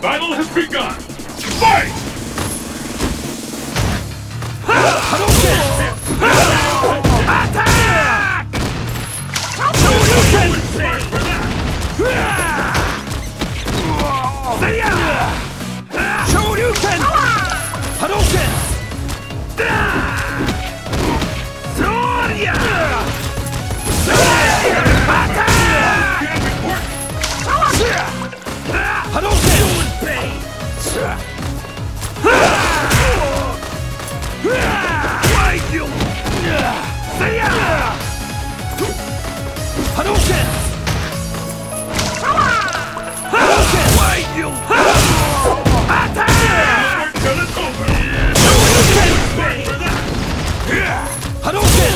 battle has begun! Fight! Hadouken! Attack! Shoryuken! Shoryuken! Hadouken! Sorya! Attack! Hadouken! Hadouken! Hadouken! Attack! Hadouken!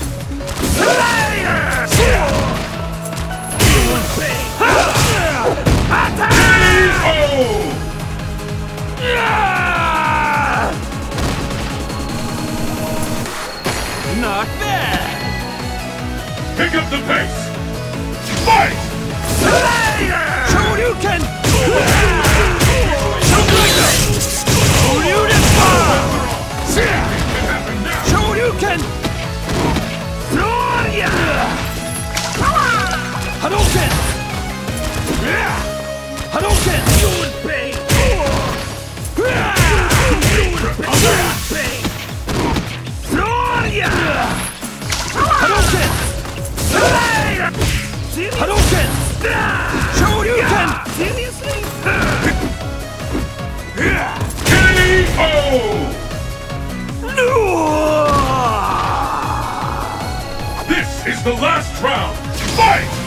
Not bad! Pick up the pace! Fight! Shoryuken! Shoryuken! Shoryuken! Sorya! Hadouken! Hadouken! Sorya! Hadouken! Hadouken! Shoryuken! Seriously? KO! No! This is the last round! Fight!